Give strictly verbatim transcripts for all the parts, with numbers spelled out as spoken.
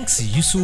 Thanks यीशु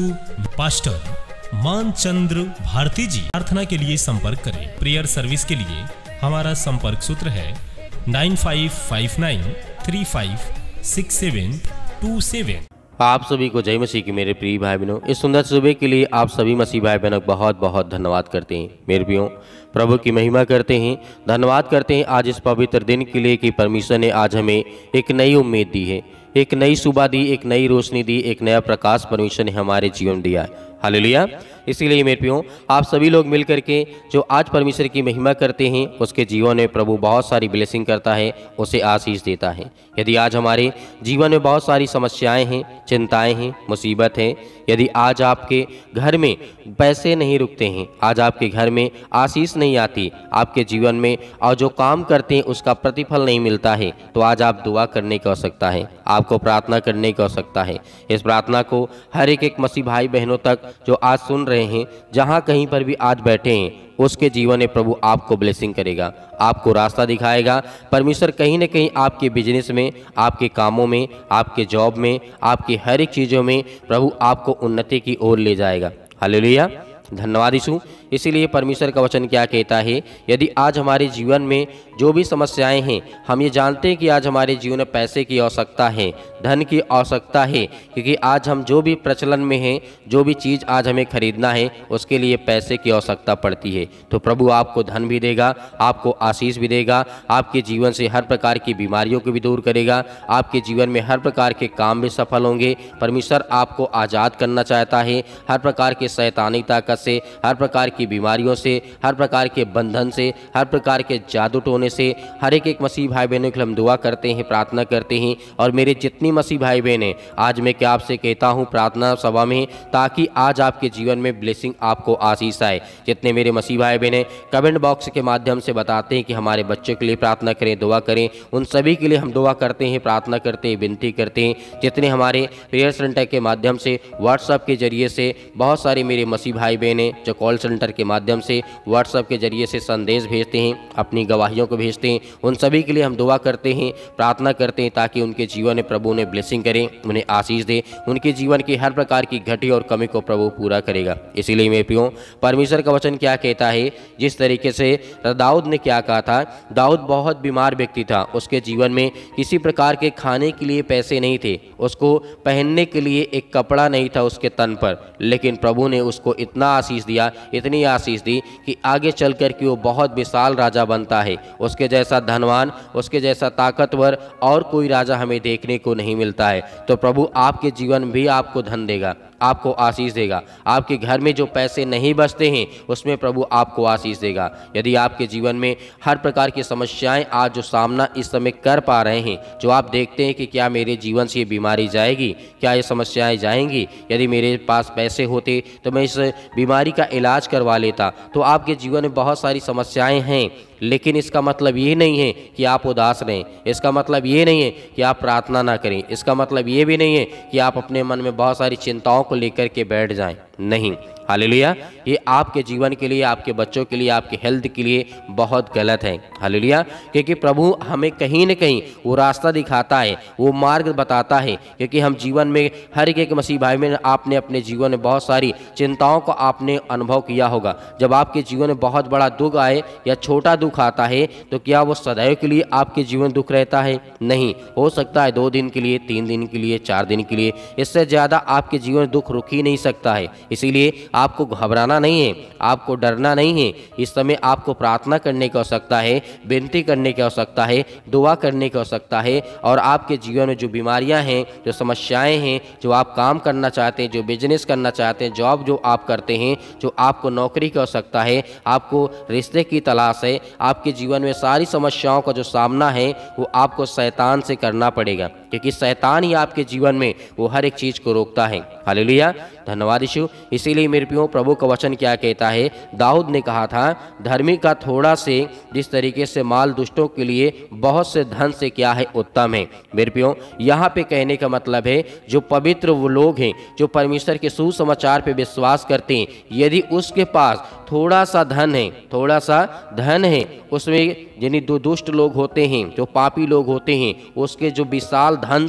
pastor Manchandra Bharti ji. प्रार्थना के लिए संपर्क करें। प्रेयर सर्विस के लिए हमारा संपर्क सूत्र है nine five five nine three five six seven two seven. आप सभी को जय मसीह की मेरे प्रिय भाई बहनों, इस सुंदर सुबह के लिए आप सभी मसीह भाई बहनों बहुत बहुत धन्यवाद करते हैं। मेरे प्रियो, प्रभु की महिमा करते हैं, धन्यवाद करते हैं आज इस पवित्र दिन के लिए कि परमेश्वर ने आज हमें एक नई उम्मीद दी है, एक नई सुबह दी, एक नई रोशनी दी, एक नया प्रकाश परमेश्वर ने हमारे जीवन में दिया है। हालेलुया। इसीलिए मेरे प्रियो, आप सभी लोग मिल करके जो आज परमेश्वर की महिमा करते हैं, उसके जीवन में प्रभु बहुत सारी ब्लेसिंग करता है, उसे आशीष देता है। यदि आज हमारे जीवन में बहुत सारी समस्याएं हैं, चिंताएं हैं, मुसीबत हैं, यदि आज आपके घर में पैसे नहीं रुकते हैं, आज आपके घर में आशीष नहीं आती, आपके जीवन में और जो काम करते हैं उसका प्रतिफल नहीं मिलता है, तो आज आप दुआ करने की आवश्यकता है, आपको प्रार्थना करने की आवश्यकता है। इस प्रार्थना को हर एक एक मसीह भाई बहनों तक जो आज सुन रहे हैं, जहाँ कहीं पर भी आज बैठे हैं, उसके जीवन में प्रभु आपको ब्लेसिंग करेगा, आपको रास्ता दिखाएगा। परमेश्वर कहीं न कहीं आपके बिजनेस में, आपके कामों में, आपके जॉब में, आपकी हर एक चीज़ों में प्रभु आपको उन्नति की ओर ले जाएगा। हालेलुया, धन्यवाद यीशु। इसीलिए परमेश्वर का वचन क्या कहता है, यदि आज हमारे जीवन में जो भी समस्याएं हैं, हम ये जानते हैं कि आज हमारे जीवन में पैसे की आवश्यकता है, धन की आवश्यकता है, क्योंकि आज हम जो भी प्रचलन में हैं, जो भी चीज़ आज हमें खरीदना है, उसके लिए पैसे की आवश्यकता पड़ती है। तो प्रभु आपको धन भी देगा, आपको आशीष भी देगा, आपके जीवन से हर प्रकार की बीमारियों को भी दूर करेगा, आपके जीवन में हर प्रकार के काम भी सफल होंगे। परमेश्वर आपको आज़ाद करना चाहता है हर प्रकार के शैतानी ताकत से, हर प्रकार की बीमारियों से, हर प्रकार के बंधन से, हर प्रकार के जादू टोने से। हर एक एक मसीह भाई बहनों के लिए हम दुआ करते हैं, प्रार्थना करते हैं। और मेरे जितनी मसीह भाई बहन हैं, आज मैं क्या आपसे कहता हूं प्रार्थना सभा में, ताकि आज आपके जीवन में ब्लेसिंग, आपको आशीष आए। जितने मेरे मसीह भाई बहन हैं कमेंट बॉक्स के माध्यम से बताते हैं कि हमारे बच्चों के लिए प्रार्थना करें, दुआ करें, उन सभी के लिए हम दुआ करते हैं, प्रार्थना करते हैं, विनती करते हैं। जितने हमारे प्रेयर सेंटर के माध्यम से, व्हाट्सएप के जरिए से बहुत सारे मेरे मसीह भाई बहन हैं जो कॉल सेंटर के माध्यम से, व्हाट्सएप के जरिए से संदेश भेजते हैं, अपनी गवाहियों को भेजते हैं, उन सभी के लिए हम दुआ करते हैं, प्रार्थना करते हैं, ताकि उनके जीवन में प्रभु ने ब्लेसिंग करें, उन्हें आशीष दे, उनके जीवन की हर प्रकार की घटी और कमी को प्रभु पूरा करेगा। इसीलिए मेरे प्रियो, परमेश्वर का वचन क्या कहता है, जिस तरीके से दाऊद ने क्या कहा था, दाऊद बहुत बीमार व्यक्ति था, उसके जीवन में किसी प्रकार के खाने के लिए पैसे नहीं थे, उसको पहनने के लिए एक कपड़ा नहीं था उसके तन पर, लेकिन प्रभु ने उसको इतना आशीष दिया, इतनी आशीष दी कि आगे चल कर के वो बहुत विशाल राजा बनता है। उसके जैसा धनवान, उसके जैसा ताकतवर और कोई राजा हमें देखने को नहीं मिलता है। तो प्रभु आपके जीवन भी आपको धन देगा, आपको आशीष देगा। आपके घर में जो पैसे नहीं बचते हैं, उसमें प्रभु आपको आशीष देगा। यदि आपके जीवन में हर प्रकार की समस्याएं आज जो सामना इस समय कर पा रहे हैं, जो आप देखते हैं कि क्या मेरे जीवन से ये बीमारी जाएगी, क्या ये समस्याएं जाएंगी, यदि मेरे पास पैसे होते तो मैं इस बीमारी का इलाज करवा लेता। तो आपके जीवन में बहुत सारी समस्याएं हैं, लेकिन इसका मतलब ये नहीं है कि आप उदास रहें, इसका मतलब ये नहीं है कि आप प्रार्थना ना करें, इसका मतलब ये भी नहीं है कि आप अपने मन में बहुत सारी चिंताओं को लेकर के बैठ जाएं। नहीं, हालेलुया, ये आपके जीवन के लिए, आपके बच्चों के लिए, आपके हेल्थ के लिए बहुत गलत है। हालेलुया, क्योंकि प्रभु हमें कहीं न कहीं वो रास्ता दिखाता है, वो मार्ग बताता है। क्योंकि हम जीवन में हर एक एक मसीह भाई में, आपने अपने जीवन में बहुत सारी चिंताओं को आपने अनुभव किया होगा। जब आपके जीवन में बहुत बड़ा दुख आए या छोटा दुख आता है, तो क्या वो सदैव के लिए आपके जीवन दुख रहता है? नहीं, हो सकता है दो दिन के लिए, तीन दिन के लिए, चार दिन के लिए, इससे ज़्यादा आपके जीवन में दुख रुक ही नहीं सकता है। इसीलिए आपको घबराना नहीं है, आपको डरना नहीं है। इस समय आपको प्रार्थना करने की आवश्यकता है, विनती करने की आवश्यकता है, दुआ करने की आवश्यकता है। और आपके जीवन में जो बीमारियां हैं, जो समस्याएं हैं, जो आप काम करना चाहते हैं, जो बिजनेस करना चाहते हैं, जॉब जो आप करते हैं, जो आपको नौकरी की आवश्यकता है, आपको रिश्ते की तलाश है, आपके जीवन में सारी समस्याओं का जो सामना है वो आपको शैतान से करना पड़ेगा, क्योंकि शैतान ही आपके जीवन में वो हर एक चीज़ को रोकता है। हालेलुया, धन्यवाद यीशु। इसीलिए मेरे प्रियो, प्रभु का वचन क्या कहता है, दाऊद ने कहा था, धर्मी का थोड़ा से जिस तरीके से माल दुष्टों के लिए बहुत से धन से क्या है उत्तम है। मेरे प्रियो, यहाँ पे कहने का मतलब है, जो पवित्र वो लोग हैं, जो परमेश्वर के सुसमाचार पे विश्वास करते हैं, यदि उसके पास थोड़ा सा धन है, थोड़ा सा धन है, उसमें यानी दो दुष्ट लोग होते हैं, जो पापी लोग होते हैं, उसके जो विशाल धन से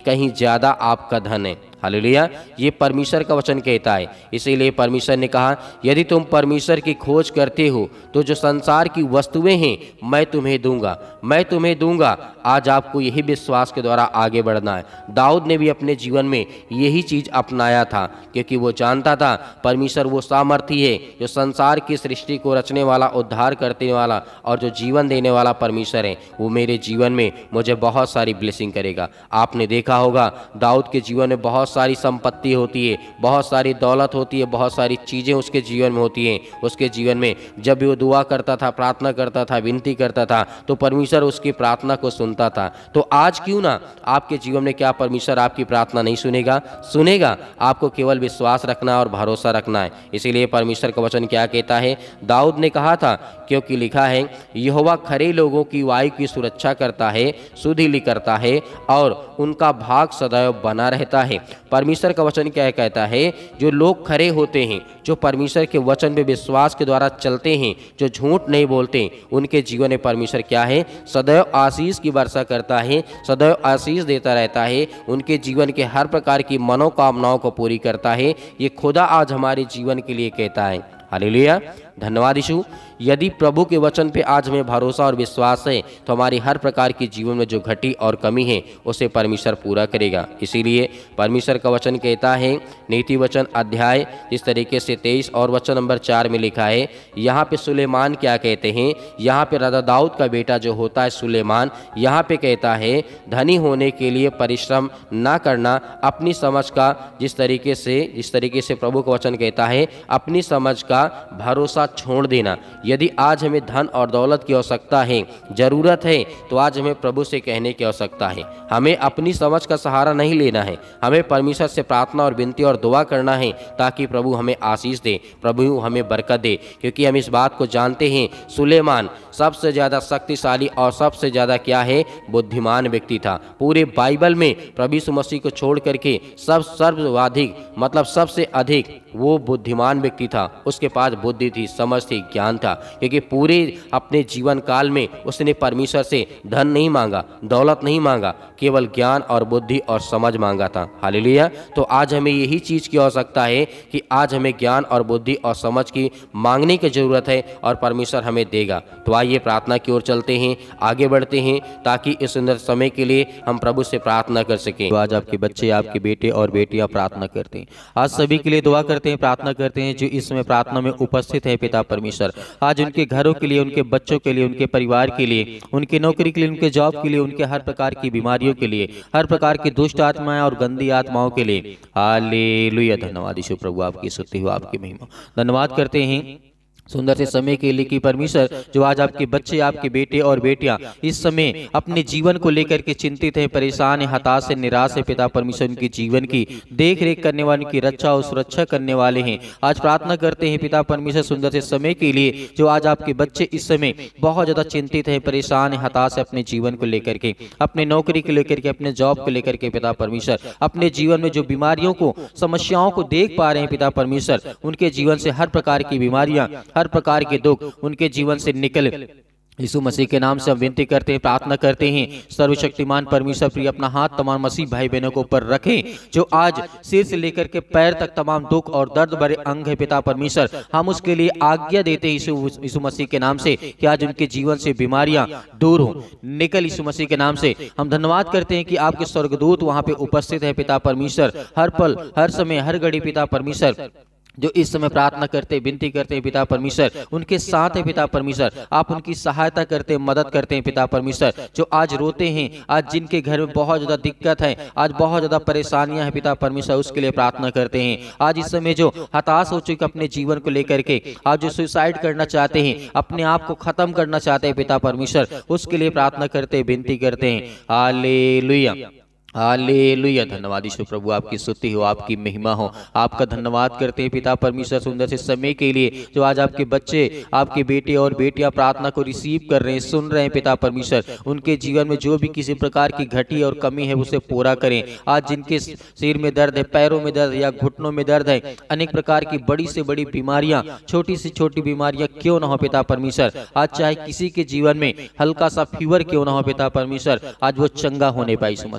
कहीं ज़्यादा आपका धन है। हालेलुया, ये परमेश्वर का वचन कहता है। इसीलिए परमेश्वर ने कहा, यदि तुम परमेश्वर की खोज करते हो तो जो संसार की वस्तुएं हैं मैं तुम्हें दूंगा, मैं तुम्हें दूंगा। आज आपको यही विश्वास के द्वारा आगे बढ़ना है। दाऊद ने भी अपने जीवन में यही चीज़ अपनाया था, क्योंकि वो जानता था परमेश्वर वो सामर्थी है जो संसार की सृष्टि को रचने वाला, उद्धार करने वाला और जो जीवन देने वाला परमेश्वर है। वो मेरे जीवन में मुझे बहुत सारी ब्लेसिंग करेगा। आपने देखा होगा दाऊद के जीवन में बहुत सारी संपत्ति होती है, बहुत सारी दौलत होती है, बहुत सारी चीज़ें उसके जीवन में होती हैं। उसके जीवन में जब भी वो दुआ करता था, प्रार्थना करता था, विनती करता था, तो परमेश्वर उसकी प्रार्थना को सुनता था। तो आज क्यों ना आपके जीवन में, क्या परमेश्वर आपकी प्रार्थना नहीं सुनेगा? सुनेगा। आपको केवल विश्वास रखना और भरोसा रखना है। इसीलिए परमेश्वर का वचन क्या कहता है? दाऊद ने कहा था, क्योंकि लिखा है, यहोवा खरे लोगों की वायु की सुरक्षा करता है, सुधि करता है और उनका भाग सदैव बना रहता है। परमेश्वर का वचन क्या कहता है? जो लोग खरे होते हैं, जो परमेश्वर के वचन पे विश्वास के द्वारा चलते हैं, जो झूठ नहीं बोलते, उनके जीवन में परमेश्वर क्या है? सदैव आशीष की वर्षा करता है, सदैव आशीष देता रहता है। उनके जीवन के हर प्रकार की मनोकामनाओं को पूरी करता है। ये खुदा आज हमारे जीवन के लिए कहता है। हालेलुया, धन्यवाद यीशु। यदि प्रभु के वचन पे आज हमें भरोसा और विश्वास है तो हमारी हर प्रकार की जीवन में जो घटी और कमी है उसे परमेश्वर पूरा करेगा। इसीलिए परमेश्वर का वचन कहता है, नीति वचन अध्याय इस तरीके से तेईस और वचन नंबर चार में लिखा है। यहाँ पे सुलेमान क्या कहते हैं? यहाँ पे राजा दाऊद का बेटा जो होता है सुलेमान, यहाँ पे कहता है, धनी होने के लिए परिश्रम ना करना, अपनी समझ का जिस तरीके से जिस तरीके से प्रभु का वचन कहता है, अपनी समझ का भरोसा छोड़ देना। यदि आज हमें धन और दौलत की आवश्यकता है, जरूरत है, तो आज हमें प्रभु से कहने की आवश्यकता है। हमें अपनी समझ का सहारा नहीं लेना है, हमें परमेश्वर से प्रार्थना और विनती और दुआ करना है ताकि प्रभु हमें आशीष दे, प्रभु हमें बरकत दे। क्योंकि हम इस बात को जानते हैं, सुलेमान सबसे ज़्यादा शक्तिशाली और सबसे ज़्यादा क्या है? बुद्धिमान व्यक्ति था। पूरे बाइबल में प्रभु यीशु मसीह को छोड़ करके सब सर्वाधिक मतलब सबसे अधिक वो बुद्धिमान व्यक्ति था। उसके पास बुद्धि थी, समझ थी, ज्ञान था, क्योंकि पूरे अपने जीवन काल में उसने परमेश्वर से धन नहीं मांगा, दौलत नहीं मांगा, केवल ज्ञान और बुद्धि और समझ मांगा था। हालेलुया। तो आज हमें यही चीज़ की आवश्यकता है कि आज हमें ज्ञान और बुद्धि और समझ की मांगने की जरूरत है और परमेश्वर हमें देगा। तो आइए प्रार्थना की ओर चलते हैं, आगे बढ़ते हैं, ताकि इस सुंदर समय के लिए हम प्रभु से प्रार्थना कर सकें। तो आज आपके बच्चे, आपके बेटे और बेटियां प्रार्थना करते हैं। आज सभी के लिए दुआ करते हैं, प्रार्थना करते हैं जो इस समय प्रार्थना में उपस्थित है। पिता परमेश्वर, आज उनके घरों के लिए, उनके बच्चों के लिए, उनके परिवार के लिए, उनके नौकरी के लिए, उनके जॉब के लिए, उनके हर प्रकार की बीमारियों के लिए, हर प्रकार की दुष्ट आत्माएं और गंदी आत्माओं के लिए हालेलुया। धन्यवाद यीशु प्रभु, आपकी स्तुति हो, आपकी महिमा। धन्यवाद करते हैं सुंदर से समय के लिए कि परमेश्वर जो आज आपके बच्चे, आपके बेटे और बेटियां इस समय अपने जीवन को लेकर के चिंतित हैं, परेशान हैं, हताश हैं, निराश है। पिता परमेश्वर उनके जीवन की देख रेख करने वाले, उनकी रक्षा और सुरक्षा करने वाले हैं। आज प्रार्थना करते हैं पिता परमेश्वर सुंदर से समय के लिए जो आज आपके बच्चे इस समय बहुत ज्यादा चिंतित है, परेशान है, हताश है अपने जीवन को लेकर के, अपने नौकरी को लेकर के, अपने जॉब को लेकर के। पिता परमेश्वर अपने जीवन में जो बीमारियों को, समस्याओं को देख पा रहे हैं पिता परमेश्वर, उनके जीवन से हर प्रकार की बीमारियां, हर प्रकार के दुख उनके जीवन से निकले। यीशु मसीह के नाम से हम विनती करते हैं, प्रार्थना करते हैं। सर्वशक्तिमान परमेश्वर प्रिय अपना हाथ तमाम मसीह भाई बहनों के ऊपर रखें जो आज सिर से लेकर के पैर तक तमाम दुख और दर्द भरे अंग है। पिता परमेश्वर हम उसके लिए आज्ञा देते हैं यीशु यीशु मसीह के नाम से कि आज उनके जीवन से बीमारियां दूर हो, निकल यीशु मसीह के नाम से। हम धन्यवाद करते हैं कि आपके स्वर्गदूत वहां पे उपस्थित है पिता परमेश्वर, हर पल, हर समय, हर घड़ी पिता परमेश्वर जो इस समय प्रार्थना करते, विनती करते हैं पिता परमेश्वर, उनके साथ है पिता परमेश्वर। आप उनकी सहायता करते हैं, मदद करते हैं पिता परमेश्वर। जो आज रोते हैं, आज जिनके घर में बहुत ज्यादा दिक्कत है, आज बहुत ज्यादा परेशानियां हैं पिता परमेश्वर, उसके लिए प्रार्थना करते हैं। आज इस समय जो हताश हो चुके अपने जीवन को लेकर के, आज जो सुसाइड करना चाहते हैं, अपने आप को खत्म करना चाहते हैं पिता परमेश्वर, उसके लिए प्रार्थना करते हैं, विनती करते हैं। Hallelujah, hallelujah. धन्यवाद यीशु प्रभु, आपकी स्तुति हो, आपकी महिमा हो। आपका धन्यवाद करते हैं पिता परमेश्वर सुंदर से समय के लिए जो आज आपके बच्चे, आपके बेटे और बेटियां प्रार्थना को रिसीव कर रहे हैं, सुन रहे हैं पिता परमेश्वर। उनके जीवन में जो भी किसी प्रकार की घटी और कमी है उसे पूरा करें। आज जिनके सिर में दर्द है, पैरों में दर्द या घुटनों में दर्द है, अनेक प्रकार की बड़ी से बड़ी बीमारियां, छोटी से छोटी बीमारियां क्यों ना हो पिता परमेश्वर, आज चाहे किसी के जीवन में हल्का सा फीवर क्यों ना हो पिता परमेश्वर, आज वो चंगा होने पाए यीशु मसीह के नाम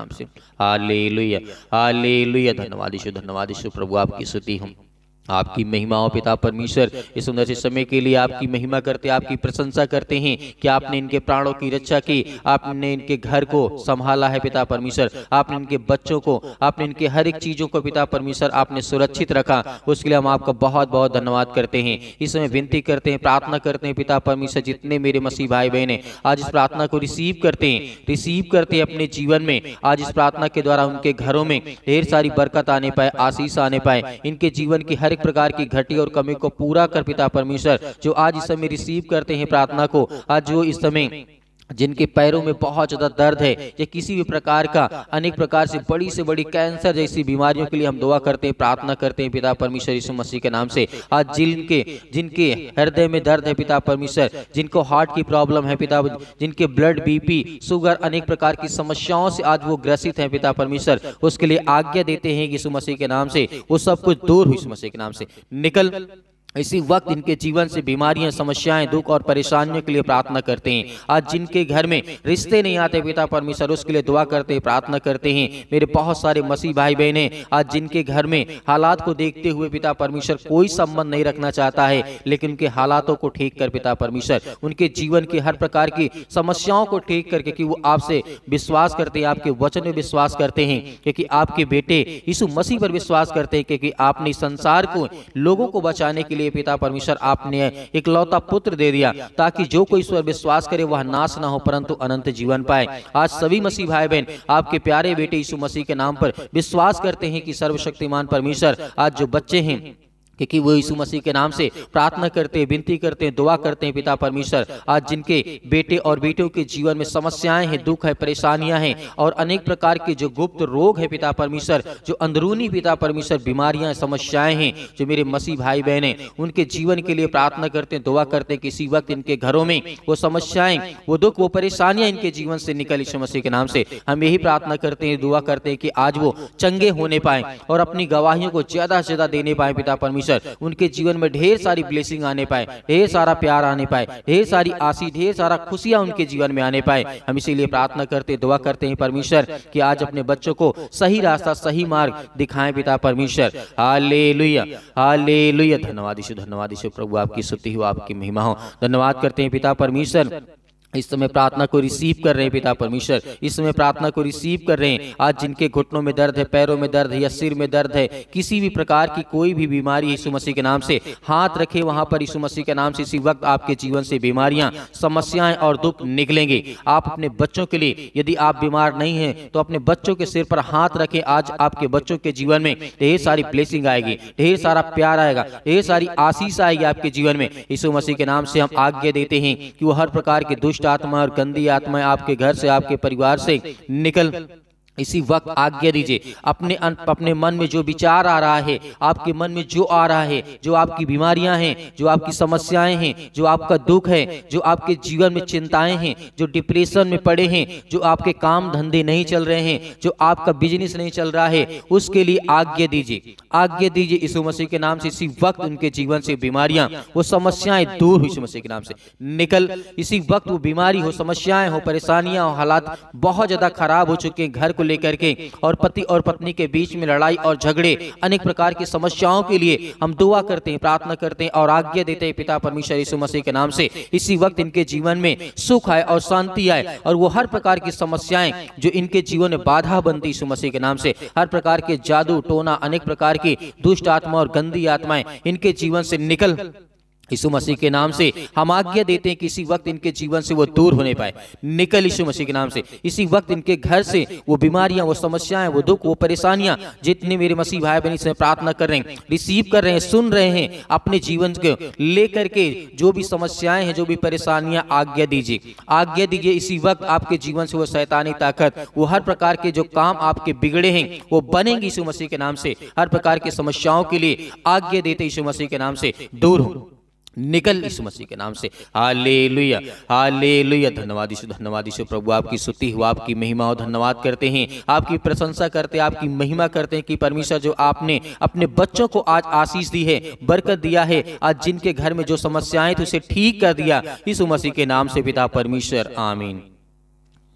नाम से। Hallelujah hallelujah. धन्यवाद यीशु, धन्यवाद यीशु प्रभु, आपकी स्तुति हम आपकी महिमा हो पिता परमेश्वर। इस सुंदर से समय के लिए आपकी महिमा करते, आपकी प्रशंसा करते हैं कि आपने इनके प्राणों की रक्षा की, आपने इनके घर को संभाला है पिता परमेश्वर, आपने इनके बच्चों को, आपने इनके हर एक चीज़ों को पिता परमेश्वर आपने सुरक्षित रखा। उसके लिए हम आपका बहुत बहुत धन्यवाद करते हैं। इस समय विनती करते हैं, प्रार्थना करते हैं पिता परमेश्वर, जितने मेरे मसीह भाई बहन हैं आज इस प्रार्थना को रिसीव करते हैं, रिसीव करते हैं अपने जीवन में। आज इस प्रार्थना के द्वारा उनके घरों में ढेर सारी बरकत आने पाए, आशीष आने पाए, इनके जीवन की हर प्रकार की घटी और कमी को पूरा कर पिता परमेश्वर। जो आज इस समय रिसीव करते हैं प्रार्थना को, आज जो इस समय जिनके पैरों में बहुत ज़्यादा दर्द है या किसी भी प्रकार का अनेक प्रकार से बड़ी से बड़ी कैंसर जैसी बीमारियों के लिए हम दुआ करते हैं, प्रार्थना करते हैं पिता परमेश्वर यीशु मसीह के नाम से। आज जिनके जिनके हृदय में दर्द है पिता परमेश्वर, जिनको हार्ट की प्रॉब्लम है पिता, जिनके ब्लड, बीपी, शुगर, अनेक प्रकार की समस्याओं से आज वो ग्रसित हैं पिता परमेश्वर, उसके लिए आज्ञा देते हैं यीशु मसीह के नाम से, वो सब कुछ दूर हो यीशु मसीह के नाम से निकल। इसी वक्त इनके जीवन से बीमारियां, समस्याएं, दुख और परेशानियों के लिए प्रार्थना करते हैं। आज जिनके घर में रिश्ते नहीं आते पिता परमेश्वर, उसके लिए दुआ करते हैं, प्रार्थना करते हैं। मेरे बहुत सारे मसीह भाई बहन हैं आज जिनके घर में हालात को देखते हुए पिता परमेश्वर कोई संबंध नहीं रखना चाहता है, लेकिन उनके हालातों को ठीक कर पिता परमेश्वर, उनके जीवन की हर प्रकार की समस्याओं को ठीक करके कि वो आपसे विश्वास करते हैं, आपके वचन में विश्वास करते हैं, क्योंकि आपके बेटे यीशु मसीह पर विश्वास करते हैं, क्योंकि आपने संसार को, लोगों को बचाने के लिए पिता परमेश्वर आपने एक लौता पुत्र दे दिया, ताकि जो कोई ईश्वर विश्वास करे वह नाश ना हो परंतु अनंत जीवन पाए। आज सभी मसीह भाई बहन आपके प्यारे बेटे यीशु मसीह के नाम पर विश्वास करते हैं कि सर्वशक्तिमान परमेश्वर, आज जो बच्चे हैं क्योंकि वो यीशु मसीह के नाम से प्रार्थना करते हैं, विनती करते हैं, दुआ करते हैं पिता परमेश्वर, आज जिनके बेटे और बेटियों के जीवन में समस्याएं हैं, दुख है, परेशानियां हैं और अनेक प्रकार के जो गुप्त रोग है पिता परमेश्वर, जो अंदरूनी पिता परमेश्वर बीमारियां, समस्याएं हैं, जो मेरे मसीह भाई बहन हैं उनके जीवन के लिए प्रार्थना करते हैं, दुआ करते हैं। किसी वक्त इनके घरों में वो समस्याएं, वो दुख, वो परेशानियां इनके जीवन से निकल यीशु मसीह के नाम से। हम यही प्रार्थना करते हैं, दुआ करते हैं कि आज वो चंगे होने पाए और अपनी गवाहियों को ज्यादा से ज्यादा देने पाए पिता परमेश्वर, उनके जीवन में ढेर सारी ब्लेसिंग आने पाए, ढेर सारा प्यार आने पाए, ढेर सारी आशीष, ढेर सारा खुशियां उनके जीवन में आने पाए। हम इसीलिए प्रार्थना करते, दुआ करते हैं परमेश्वर कि आज अपने बच्चों को सही रास्ता, सही मार्ग दिखाएं पिता परमेश्वर। Hallelujah hallelujah. धन्यवाद यीशु, धन्यवाद यीशु प्रभु, आपकी स्तुति हो, आपकी महिमा हो। धन्यवाद करते हैं पिता परमेश्वर, इस समय प्रार्थना को रिसीव कर रहे हैं पिता परमेश्वर, इस समय प्रार्थना को रिसीव कर रहे हैं। आज जिनके घुटनों में दर्द है, पैरों में दर्द है या सिर में दर्द है, किसी भी प्रकार की कोई भी बीमारी यीशु मसीह के नाम से हाथ रखे वहां पर यीशु मसीह के नाम से इसी वक्त आपके जीवन से बीमारियां, समस्याएं और दुख निकलेंगे। आप अपने बच्चों के लिए, यदि आप बीमार नहीं हैं तो अपने बच्चों के सिर पर हाथ रखें। आज आपके बच्चों के जीवन में ढेर सारी ब्लेसिंग आएगी, ढेर सारा प्यार आएगा, ढेर सारी आशीष आएगी आपके जीवन में। यीशु मसीह के नाम से हम आज्ञा देते हैं कि वो हर प्रकार के दुष्ट आत्मा और गंदी आत्माएं आपके घर से, आपके परिवार से निकल इसी वक्त आज्ञा दीजिए। अपने अपने मन में जो विचार आ रहा है, आपके मन में जो आ रहा है, जो आपकी बीमारियां हैं, जो आपकी समस्याएं हैं, जो आपका दुख है, जो आपके जीवन में चिंताएं हैं, जो डिप्रेशन में पड़े हैं, जो आपके काम धंधे नहीं चल रहे हैं, जो आपका बिजनेस नहीं चल रहा है, उसके लिए आज्ञा दीजिए, आज्ञा दीजिए यीशु मसीह के नाम से। इसी वक्त उनके जीवन से बीमारियां, वो समस्याएं दूर हो यीशु मसीह के नाम से निकल। इसी वक्त वो बीमारी हो, समस्याएं हो, परेशानियां हो, हालात बहुत ज्यादा खराब हो चुके हैं घर को लेकर के, और पति और पत्नी के बीच में लड़ाई और झगड़े, अनेक प्रकार की समस्याओं के लिए हम दुआ करते हैं, प्रार्थना करते हैं और आज्ञा देते हैं पिता परमेश्वर यीशु मसीह के नाम से। इसी वक्त इनके जीवन में सुख आए और शांति आए, और वो हर प्रकार की समस्याएं जो इनके जीवन में बाधा बनती यीशु मसीह के नाम से, हर प्रकार के जादू टोना, अनेक प्रकार की दुष्ट आत्मा और गंदी आत्माएं इनके जीवन से निकल यीशु मसीह के नाम से। हम आज्ञा देते हैं कि इसी वक्त इनके जीवन से वो दूर होने पाए, निकल यीशु मसीह के नाम से। इसी वक्त इनके घर से वो बीमारियां, वो समस्याएं, वो दुख, वो परेशानियां, जितने मेरे मसीह भाई बहन इसमें प्रार्थना कर रहे हैं, रिसीव कर रहे हैं, सुन रहे हैं, अपने जीवन को लेकर के जो भी समस्याएं हैं, जो भी परेशानियां, आज्ञा दीजिए, आज्ञा दीजिए। इसी वक्त आपके जीवन से वो शैतानी ताकत, वो हर प्रकार के जो काम आपके बिगड़े हैं वो बनेंगे यीशु मसीह के नाम से। हर प्रकार की समस्याओं के लिए आज्ञा देते यीशु मसीह के नाम से दूर हो, निकल यीशु मसीह के नाम से। Hallelujah hallelujah. धन्यवाद यीशु, धन्यवाद यीशु प्रभु, आपकी स्तुति हो, आपकी महिमा हो। धन्यवाद करते हैं, आपकी प्रशंसा करते हैं, आपकी महिमा करते हैं कि परमेश्वर जो आपने अपने बच्चों को आज आशीष दी है, बरकत दिया है, आज जिनके घर में जो समस्याएं थी उसे ठीक कर दिया यीशु मसीह के नाम से पिता परमेश्वर, आमीन।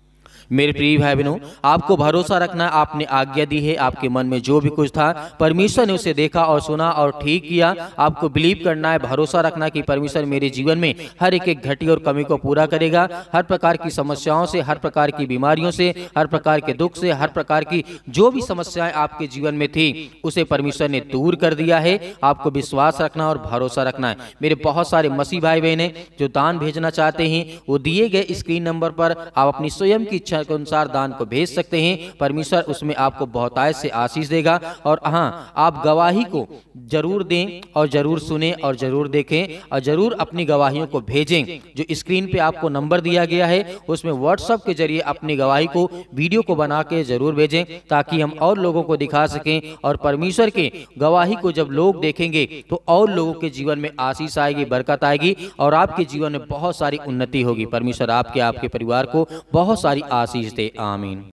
मेरे प्रिय भाई बहनों, आपको भरोसा रखना, आपने आज्ञा दी है, आपके मन में जो भी कुछ था परमेश्वर ने उसे देखा और सुना और ठीक किया। आपको बिलीव करना है, भरोसा रखना कि परमेश्वर मेरे जीवन में हर एक एक घटी और कमी को पूरा करेगा। हर प्रकार की समस्याओं से, हर प्रकार की बीमारियों से, हर प्रकार के दुख से, हर प्रकार की जो भी समस्याएं आपके जीवन में थी उसे परमेश्वर ने दूर कर दिया है। आपको विश्वास रखना और भरोसा रखना है। मेरे बहुत सारे मसीह भाई बहन जो दान भेजना चाहते हैं वो दिए गए स्क्रीन नंबर पर आप अपनी स्वयं की इच्छा के अनुसार दान को भेज सकते हैं। परमेश्वर उसमें आपको बहुतायत से आशीष देगा। और हाँ, आप गवाही को जरूर दें और जरूर सुने और जरूर देखें और जरूर अपनी गवाहियों को भेजें। जो स्क्रीन पे आपको नंबर दिया गया है उसमें व्हाट्सएप के जरिए अपनी गवाही को वीडियो को बना के जरूर भेजें ताकि हम और लोगों को दिखा सकें। और परमेश्वर के गवाही को जब लोग देखेंगे तो और लोगों के जीवन में आशीष आएगी, बरकत आएगी और आपके जीवन में बहुत सारी उन्नति होगी। परमेश्वर आपके आपके परिवार को बहुत सारी आशीष दे। आमीन।